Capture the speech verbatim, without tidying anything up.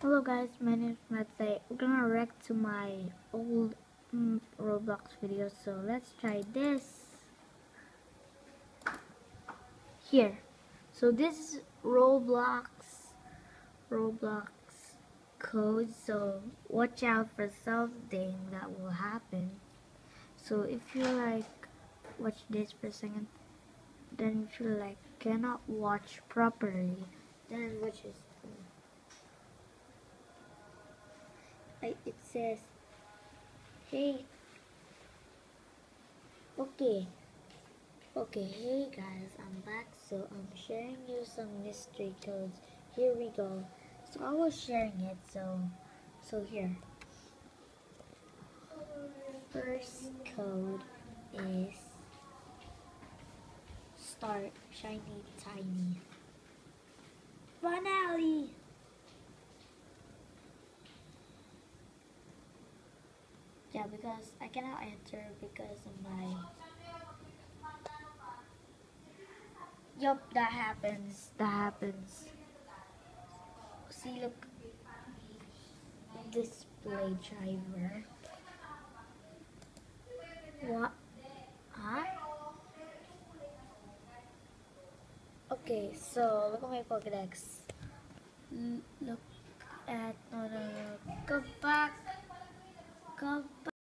Hello guys, my name is Matt. Today we're gonna react to my old mm, Roblox videos, so let's try this here. So this is Roblox Roblox code, so watch out for something that will happen. So if you like watch this for a second, then if you like cannot watch properly, then watch this. I, it says, hey, okay. Okay, hey guys, I'm back. So I'm sharing you some mystery codes. Here we go. So I was sharing it. So, so here. First code is start shiny tiny. Finale. Yeah, because I cannot enter because of my. Yup, that happens. That happens. See, look. Display driver. What? Huh? Okay, so look at my Pokedex. L look at no no no. Go back. Go back.